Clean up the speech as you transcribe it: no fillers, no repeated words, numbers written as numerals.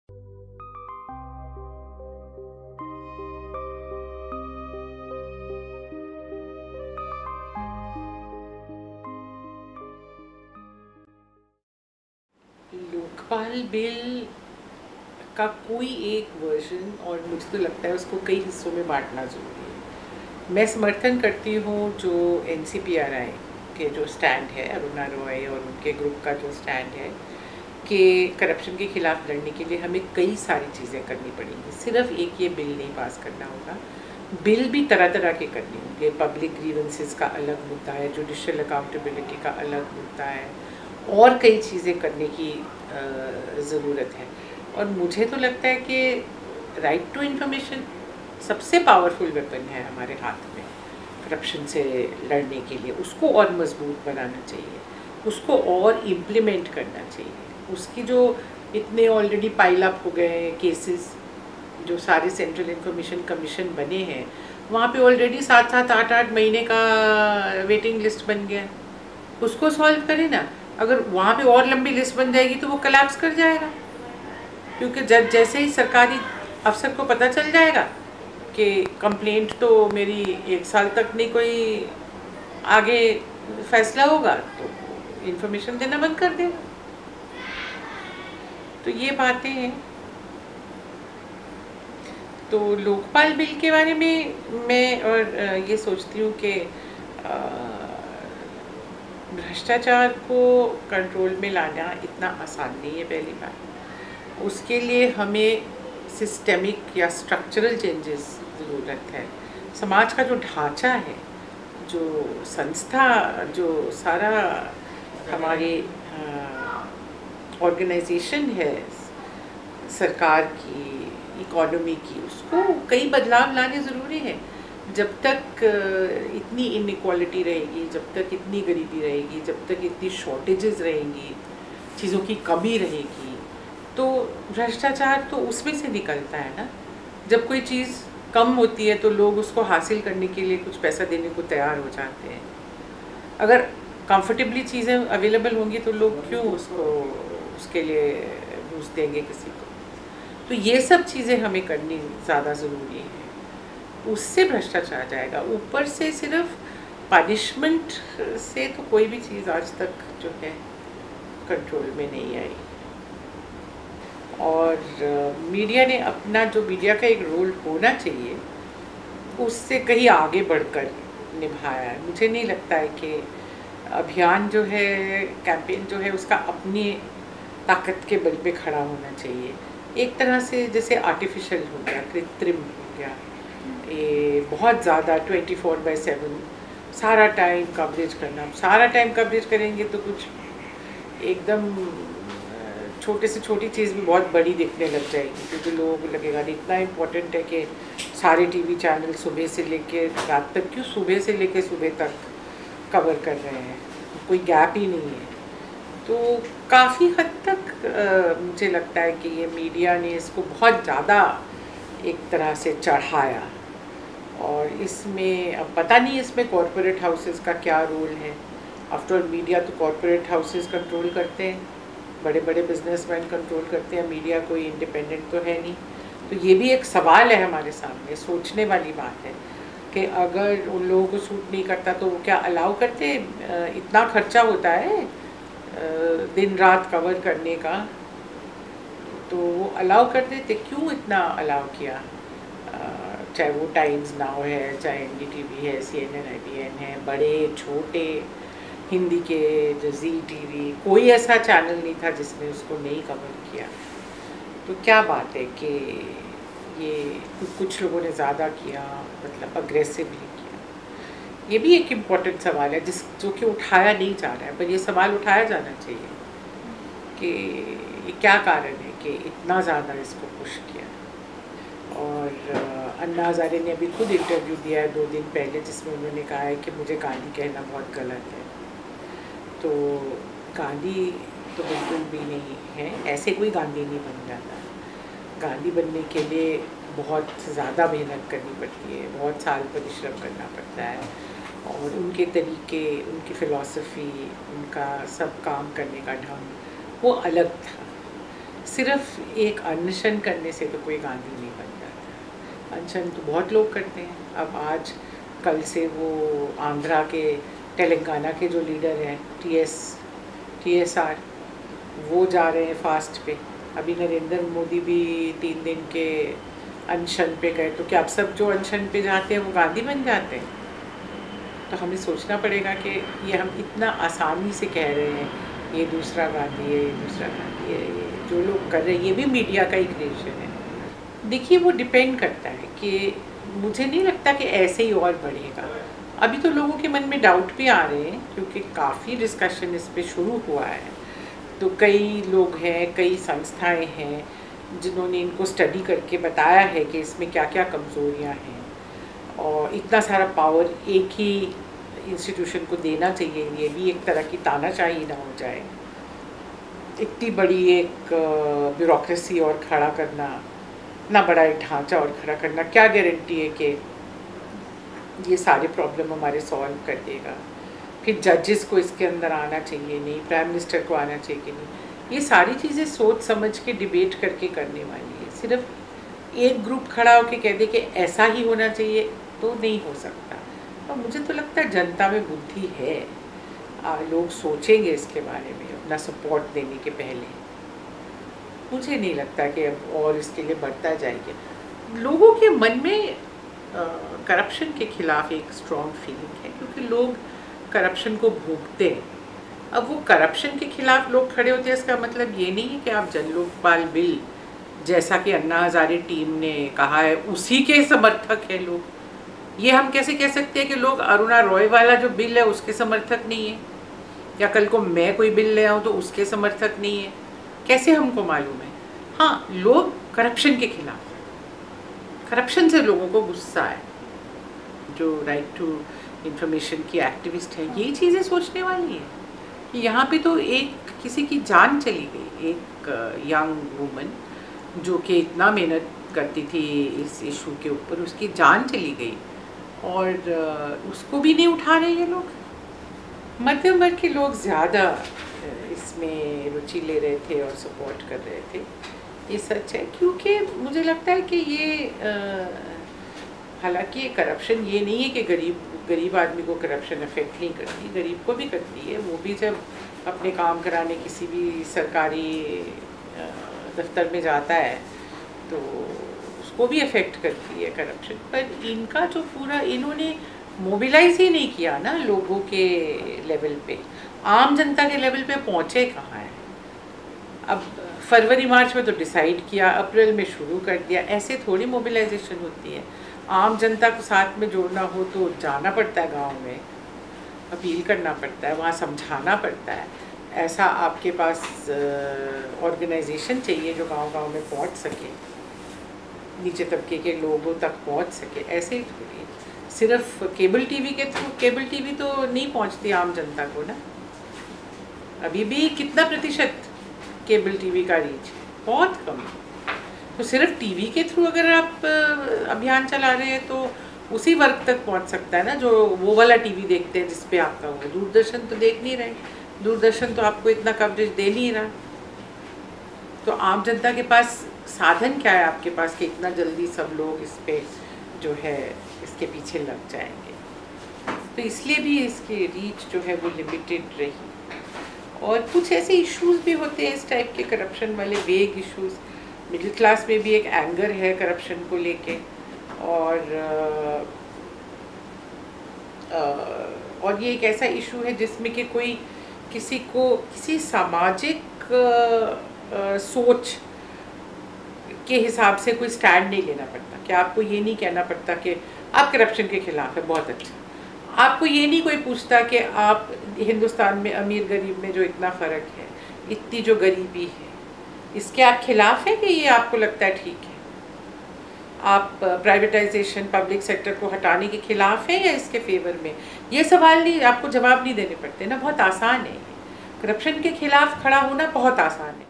Lokpal bill का कोई एक वर्जन, और मुझे तो लगता है उसको कई हिस्सों में बांटना ज़रूरी है। मैं समर्थन करती हूँ जो NCPRI के जो स्टैंड है, अरुणा रॉय और उनके ग्रुप का जो स्टैंड है कि करप्शन के खिलाफ लड़ने के लिए हमें कई सारी चीज़ें करनी पड़ेंगी। सिर्फ एक ये बिल नहीं पास करना होगा, बिल भी तरह तरह के करने होंगे। पब्लिक ग्रीवेंसेस का अलग मुद्दा है, जुडिशियल अकाउंटेबिलिटी का अलग मुद्दा है, और कई चीज़ें करने की ज़रूरत है। और मुझे तो लगता है कि राइट टू इन्फॉर्मेशन सबसे पावरफुल वेपन है हमारे हाथ में करप्शन से लड़ने के लिए। उसको और मजबूत बनाना चाहिए, उसको और इम्प्लीमेंट करना चाहिए। उसकी जो इतने ऑलरेडी पाइल अप हो गए हैं केसेस, जो सारे सेंट्रल इंफॉर्मेशन कमीशन बने हैं, वहाँ पे ऑलरेडी 7-7, 8-8 महीने का वेटिंग लिस्ट बन गया है। उसको सॉल्व करें ना। अगर वहाँ पे और लंबी लिस्ट बन जाएगी तो वो कोलैप्स कर जाएगा, क्योंकि जब जैसे ही सरकारी अफसर को पता चल जाएगा कि कंप्लेंट तो मेरी 1 साल तक नहीं कोई आगे फैसला होगा, तो इन्फॉर्मेशन देना बंद कर देगा। तो ये बातें हैं। तो लोकपाल बिल के बारे में मैं और ये सोचती हूँ कि भ्रष्टाचार को कंट्रोल में लाना इतना आसान नहीं है। पहली बात, उसके लिए हमें सिस्टेमिक या स्ट्रक्चरल चेंजेस ज़रूरत है। समाज का जो ढांचा है, जो संस्था, जो सारा हमारी ऑर्गेनाइजेशन है सरकार की, इकोनॉमी की, उसको कई बदलाव लाने ज़रूरी है। जब तक इतनी इनइक्वालिटी रहेगी, जब तक इतनी गरीबी रहेगी, जब तक इतनी शॉर्टेजेस रहेंगी, चीज़ों की कमी रहेगी, तो भ्रष्टाचार तो उसमें से निकलता है ना। जब कोई चीज़ कम होती है तो लोग उसको हासिल करने के लिए कुछ पैसा देने को तैयार हो जाते हैं। अगर कंफर्टेबली चीज़ें अवेलेबल होंगी तो लोग क्यों उसके लिए घूस देंगे किसी को। तो ये सब चीज़ें हमें करनी ज़्यादा ज़रूरी है, उससे भ्रष्टाचार जाएगा। ऊपर से सिर्फ पनिशमेंट से तो कोई भी चीज़ आज तक जो है कंट्रोल में नहीं आई। और मीडिया ने अपना, जो मीडिया का एक रोल होना चाहिए, उससे कहीं आगे बढ़कर निभाया है। मुझे नहीं लगता है कि अभियान जो है, कैंपेन जो है, उसका अपनी ताकत के बल पे खड़ा होना चाहिए। एक तरह से जैसे आर्टिफिशियल हो गया, कृत्रिम हो गया, ये बहुत ज़्यादा 24/7 सारा टाइम कवरेज करना। सारा टाइम कवरेज करेंगे तो कुछ एकदम छोटे से छोटी चीज़ भी बहुत बड़ी दिखने लग जाएगी, क्योंकि लोगों को लगेगा इतना इम्पोर्टेंट है कि सारे टीवी चैनल सुबह से लेके रात तक, क्यों सुबह से लेके सुबह तक कवर कर रहे हैं, कोई गैप ही नहीं है। तो काफ़ी हद तक मुझे लगता है कि ये मीडिया ने इसको बहुत ज़्यादा एक तरह से चढ़ाया। और इसमें अब पता नहीं इसमें कॉरपोरेट हाउसेस का क्या रोल है। आफ्टर ऑल मीडिया तो कॉरपोरेट हाउसेस कंट्रोल करते हैं, बड़े बड़े बिजनेसमैन कंट्रोल करते हैं, मीडिया कोई इंडिपेंडेंट तो है नहीं। तो ये भी एक सवाल है हमारे सामने, सोचने वाली बात है कि अगर उन लोगों को सूट नहीं करता तो वो क्या अलाउ करते? इतना खर्चा होता है दिन रात कवर करने का, तो वो अलाउ कर देते। क्यों इतना अलाउ किया? चाहे वो टाइम्स नाउ है, चाहे NDTV है, CNN IBN है, बड़े छोटे हिंदी के जो ZTV, कोई ऐसा चैनल नहीं था जिसने उसको नहीं कवर किया। तो क्या बात है कि ये कुछ लोगों ने ज़्यादा किया, मतलब अग्रेसिवली किया। ये भी एक इम्पॉर्टेंट सवाल है जो कि उठाया नहीं जा रहा है, पर ये सवाल उठाया जाना चाहिए कि ये क्या कारण है कि इतना ज़्यादा इसको पुश किया। और अन्ना हज़ारे ने अभी खुद इंटरव्यू दिया है 2 दिन पहले, जिसमें उन्होंने कहा है कि मुझे गांधी कहना बहुत गलत है। तो गांधी तो बिल्कुल भी नहीं है, ऐसे कोई गांधी नहीं बन जाता। गांधी बनने के लिए बहुत ज़्यादा मेहनत करनी पड़ती है, बहुत साल परिश्रम करना पड़ता है, और उनके तरीके, उनकी फ़िलॉसफी, उनका सब काम करने का ढंग वो अलग था। सिर्फ एक अनशन करने से तो कोई गांधी नहीं बन जाता। अनशन तो बहुत लोग करते हैं। अब आज कल से वो आंध्रा के, तेलंगाना के जो लीडर हैं TSR, वो जा रहे हैं फास्ट पे। अभी नरेंद्र मोदी भी 3 दिन के अनशन पे गए। तो क्या अब सब जो अनशन पे जाते हैं वो गांधी बन जाते हैं? तो हमें सोचना पड़ेगा कि ये हम इतना आसानी से कह रहे हैं ये दूसरा गांधी है, ये दूसरा गांधी है, ये जो लोग कर रहे हैं ये भी मीडिया का ही क्रिएशन है। देखिए वो डिपेंड करता है कि मुझे नहीं लगता कि ऐसे ही और बढ़ेगा। अभी तो लोगों के मन में डाउट भी आ रहे हैं क्योंकि काफ़ी डिस्कशन इस पे शुरू हुआ है। तो कई लोग हैं, कई संस्थाएं हैं जिन्होंने इनको स्टडी करके बताया है कि इसमें क्या क्या कमज़ोरियाँ हैं और इतना सारा पावर एक ही इंस्टीट्यूशन को देना चाहिए, ये भी एक तरह की तानाशाही ना हो जाए। इतनी बड़ी एक ब्यूरोक्रेसी और खड़ा करना, इतना बड़ा एक ढांचा और खड़ा करना, क्या गारंटी है कि ये सारे प्रॉब्लम हमारे सॉल्व कर देगा? फिर जजेस को इसके अंदर आना चाहिए नहीं, प्राइम मिनिस्टर को आना चाहिए कि नहीं, ये सारी चीज़ें सोच समझ के डिबेट करके करने वाली है। सिर्फ एक ग्रुप खड़ा होकर कह दे कि ऐसा ही होना चाहिए तो नहीं हो सकता। और मुझे तो लगता है जनता में बुद्धि है, लोग सोचेंगे इसके बारे में अपना सपोर्ट देने के पहले। मुझे नहीं लगता कि अब और इसके लिए बढ़ता जाएगा। लोगों के मन में करप्शन के खिलाफ एक स्ट्रॉन्ग फीलिंग है क्योंकि लोग करप्शन को भोगते हैं। अब वो करप्शन के खिलाफ लोग खड़े होते हैं, इसका मतलब ये नहीं है कि आप जन लोकपाल बिल जैसा कि अन्ना हजारे टीम ने कहा है उसी के समर्थक हैं लोग। ये हम कैसे कह सकते हैं कि लोग अरुणा रॉय वाला जो बिल है उसके समर्थक नहीं है, या कल को मैं कोई बिल ले आऊँ तो उसके समर्थक नहीं है? कैसे हमको मालूम है? हाँ, लोग करप्शन के खिलाफ, करप्शन से लोगों को गुस्सा है। जो राइट टू इंफॉर्मेशन की एक्टिविस्ट हैं, ये चीज़ें सोचने वाली हैं कि यहाँ पे तो एक किसी की जान चली गई, एक यंग वुमन जो कि इतना मेहनत करती थी इस इशू के ऊपर, उसकी जान चली गई और उसको भी नहीं उठा रहे ये लोग। मध्यम वर्ग के लोग ज़्यादा इसमें रुचि ले रहे थे और सपोर्ट कर रहे थे, ये सच है। क्योंकि मुझे लगता है कि ये हालांकि ये करप्शन ये नहीं है कि गरीब आदमी को करप्शन अफेक्ट नहीं करती, गरीब को भी करती है। वो भी जब अपने काम कराने किसी भी सरकारी दफ्तर में जाता है तो उसको भी अफेक्ट करती है करप्शन। पर इनका जो पूरा इन्होंने मोबिलाइज ही नहीं किया ना लोगों के लेवल पे, आम जनता के लेवल पे पहुँचे कहाँ हैं? अब फरवरी मार्च में तो डिसाइड किया, अप्रैल में शुरू कर दिया, ऐसे थोड़ी मोबिलाइजेशन होती है। आम जनता को साथ में जोड़ना हो तो जाना पड़ता है गांव में, अपील करना पड़ता है, वहाँ समझाना पड़ता है। ऐसा आपके पास ऑर्गेनाइजेशन चाहिए जो गांव-गांव में पहुँच सके, नीचे तबके के लोगों तक पहुँच सके। ऐसे ही थोड़ी सिर्फ केबल टीवी के थ्रू, केबल टीवी तो नहीं पहुँचती आम जनता को ना। अभी भी कितना प्रतिशत केबल टीवी का रीच? बहुत कम। तो सिर्फ टीवी के थ्रू अगर आप अभियान चला रहे हैं तो उसी वर्ग तक पहुंच सकता है ना जो वो वाला टीवी देखते हैं जिस पे आपका हो। दूरदर्शन तो देख नहीं रहे, दूरदर्शन तो आपको इतना कवरेज दे नहीं रहा। तो आम जनता के पास साधन क्या है आपके पास कि इतना जल्दी सब लोग इस पे जो है इसके पीछे लग जाएंगे? तो इसलिए भी इसकी रीच जो है वो लिमिटेड रही। और कुछ ऐसे इश्यूज भी होते हैं इस टाइप के करप्शन वाले, वेग इश्यूज। मिडिल क्लास में भी एक एंगर है करप्शन को लेके, और ये एक ऐसा इशू है जिसमें कि कोई किसी को किसी सामाजिक सोच के हिसाब से कोई स्टैंड नहीं लेना पड़ता। कि आपको ये नहीं कहना पड़ता कि आप करप्शन के खिलाफ है, बहुत अच्छा। आपको ये नहीं कोई पूछता कि आप हिंदुस्तान में अमीर गरीब में जो इतना फ़र्क है, इतनी जो गरीबी है, इसके आप खिलाफ हैं कि ये आपको लगता है ठीक है? आप प्राइवेटाइजेशन, पब्लिक सेक्टर को हटाने के खिलाफ हैं या इसके फेवर में? ये सवाल नहीं, आपको जवाब नहीं देने पड़ते ना, बहुत आसान है। करप्शन के खिलाफ खड़ा होना बहुत आसान है।